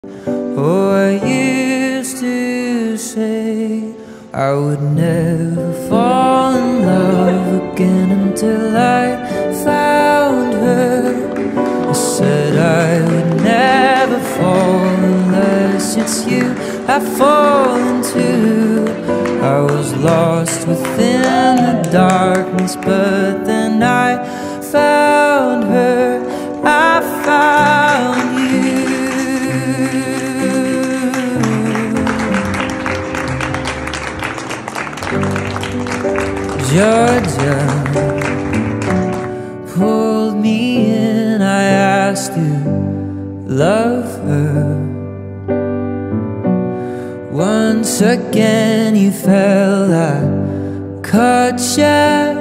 Oh, I used to say I would never fall in love again until I found her. I said I would never fall unless it's you I fall into. I was lost within the darkness, but then I found her. I found you. Georgia pulled me in. I asked you, love her. Once again you fell. I caught you